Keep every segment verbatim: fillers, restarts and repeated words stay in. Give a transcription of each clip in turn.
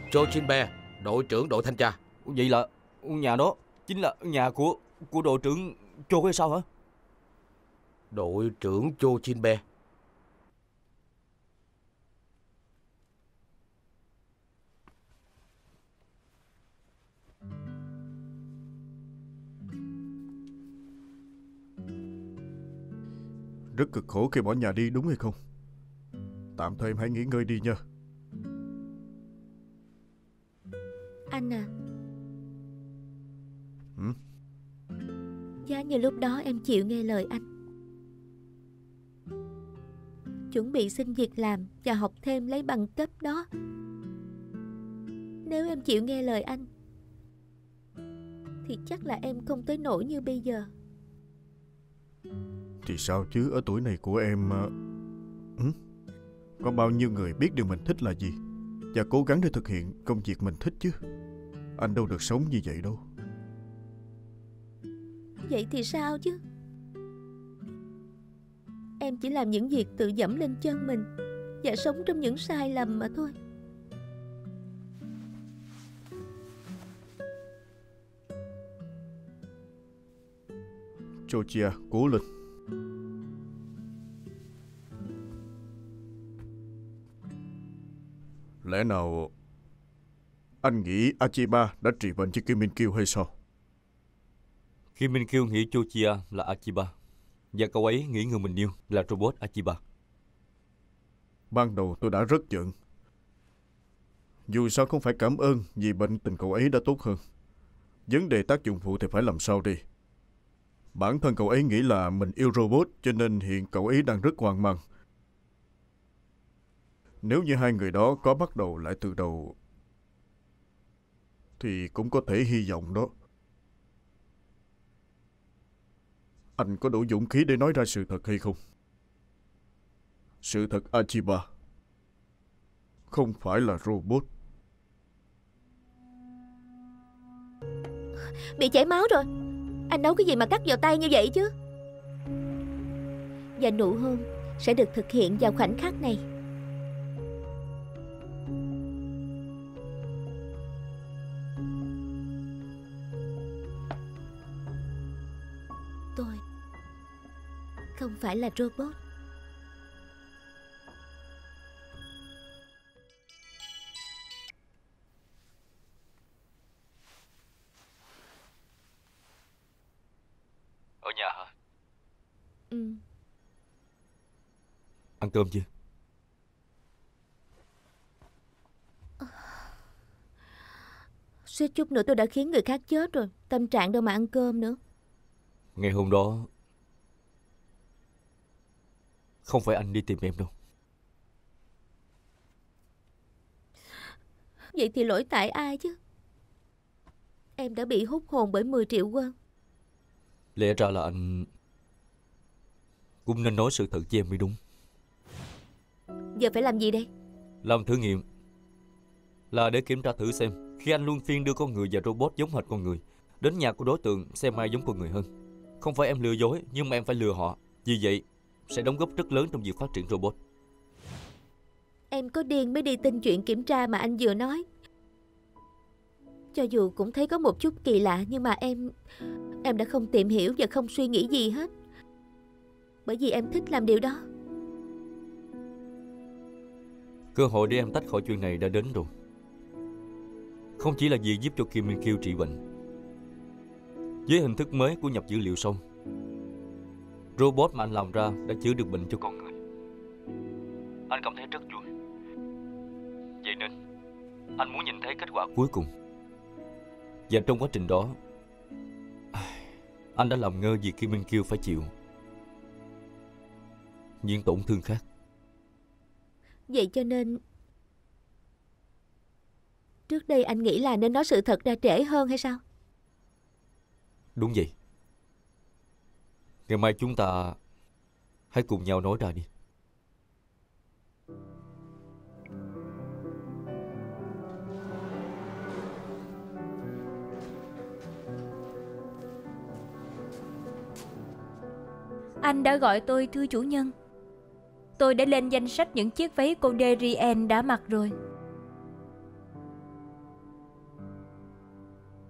Cho Jinbe, đội trưởng đội thanh tra. Vậy là nhà đó chính là nhà của của đội trưởng Cho hay sao hả? Đội trưởng Cho Jinbe. Rất cực khổ khi bỏ nhà đi đúng hay không? Tạm thời em hãy nghỉ ngơi đi nha. Anh à. Ừ? Giá như lúc đó em chịu nghe lời anh, chuẩn bị xin việc làm và học thêm lấy bằng cấp đó. Nếu em chịu nghe lời anh thì chắc là em không tới nỗi như bây giờ. Thì sao chứ, ở tuổi này của em ừ? Có bao nhiêu người biết điều mình thích là gì và cố gắng để thực hiện công việc mình thích chứ. Anh đâu được sống như vậy đâu. Vậy thì sao chứ? Em chỉ làm những việc tự dẫm lên chân mình và sống trong những sai lầm mà thôi. Georgia, cố lên. Lẽ nào anh nghĩ Achiba đã trị bệnh cho Kim Min Kyo hay sao? Kim Min Kyo nghĩ Georgia là Achiba và cậu ấy nghĩ người mình yêu là robot Achiba. Ban đầu tôi đã rất giận. Dù sao không phải cảm ơn vì bệnh tình cậu ấy đã tốt hơn. Vấn đề tác dụng phụ thì phải làm sao đi. Bản thân cậu ấy nghĩ là mình yêu robot, cho nên hiện cậu ấy đang rất hoang mang. Nếu như hai người đó có bắt đầu lại từ đầu thì cũng có thể hy vọng đó. Anh có đủ dũng khí để nói ra sự thật hay không? Sự thật Achiba không phải là robot. Bị chảy máu rồi. Anh nấu cái gì mà cắt vào tay như vậy chứ? Và nụ hôn sẽ được thực hiện vào khoảnh khắc này. Tôi không phải là robot. Ở nhà hả? Ừ. Ăn cơm chưa? Suýt chút nữa tôi đã khiến người khác chết rồi. Tâm trạng đâu mà ăn cơm nữa. Ngày hôm đó không phải anh đi tìm em đâu. Vậy thì lỗi tại ai chứ? Em đã bị hút hồn bởi mười triệu won. Lẽ ra là anh cũng nên nói sự thật với em mới đúng. Giờ phải làm gì đây? Làm thử nghiệm. Là để kiểm tra thử xem khi anh luân phiên đưa con người và robot giống hệt con người đến nhà của đối tượng xem ai giống con người hơn. Không phải em lừa dối, nhưng mà em phải lừa họ. Vì vậy sẽ đóng góp rất lớn trong việc phát triển robot. Em có điên mới đi tin chuyện kiểm tra mà anh vừa nói. Cho dù cũng thấy có một chút kỳ lạ, nhưng mà em Em đã không tìm hiểu và không suy nghĩ gì hết. Bởi vì em thích làm điều đó. Cơ hội để em tách khỏi chuyện này đã đến rồi. Không chỉ là việc giúp cho Kim Min Kyo trị bệnh. Với hình thức mới của nhập dữ liệu sâu, robot mà anh làm ra đã chữa được bệnh cho con người. Anh cảm thấy rất vui. Vậy nên anh muốn nhìn thấy kết quả cuối cùng. Và trong quá trình đó, anh đã làm ngơ việc Kim Min Kyo phải chịu những tổn thương khác. Vậy cho nên trước đây anh nghĩ là nên nói sự thật ra trễ hơn hay sao? Đúng vậy. Ngày mai chúng ta hãy cùng nhau nói ra đi. Anh đã gọi tôi thưa chủ nhân. Tôi đã lên danh sách những chiếc váy cô Darien đã mặc rồi.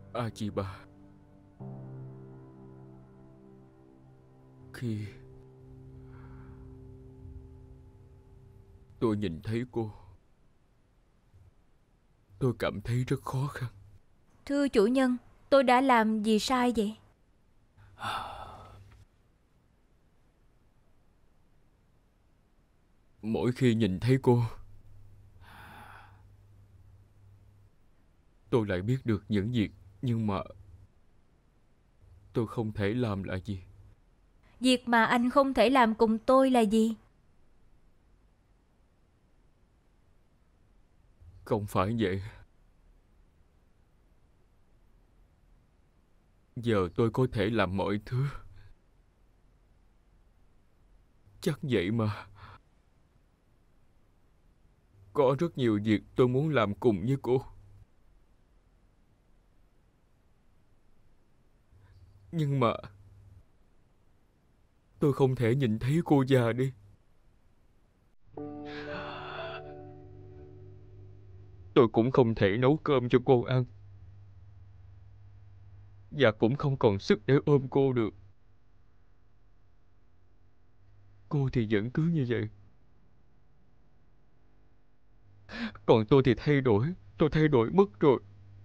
A Di Ba, khi tôi nhìn thấy cô, tôi cảm thấy rất khó khăn. Thưa chủ nhân, tôi đã làm gì sai vậy? Mỗi khi nhìn thấy cô, tôi lại biết được những việc, nhưng mà tôi không thể làm là gì. Việc mà anh không thể làm cùng tôi là gì? Không phải vậy. Giờ tôi có thể làm mọi thứ. Chắc vậy mà. Có rất nhiều việc tôi muốn làm cùng với cô. Nhưng mà tôi không thể nhìn thấy cô già đi. Tôi cũng không thể nấu cơm cho cô ăn. Và cũng không còn sức để ôm cô được. Cô thì vẫn cứ như vậy. Còn tôi thì thay đổi. Tôi thay đổi mất rồi.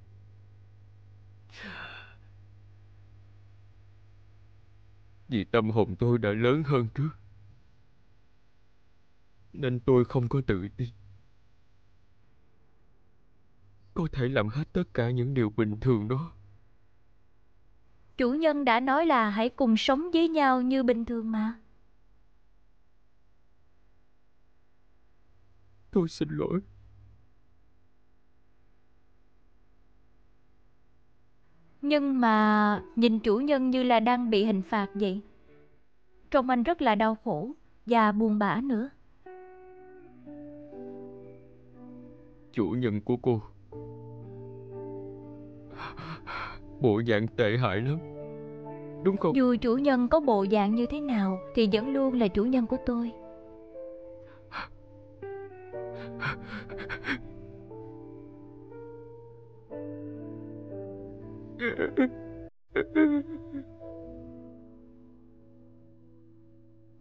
Vì tâm hồn tôi đã lớn hơn trước, nên tôi không có tự tin có thể làm hết tất cả những điều bình thường đó. Chủ nhân đã nói là hãy cùng sống với nhau như bình thường mà. Tôi xin lỗi. Nhưng mà nhìn chủ nhân như là đang bị hình phạt vậy. Trông anh rất là đau khổ và buồn bã nữa. Chủ nhân của cô bộ dạng tệ hại lắm, đúng không? Dù chủ nhân có bộ dạng như thế nào thì vẫn luôn là chủ nhân của tôi.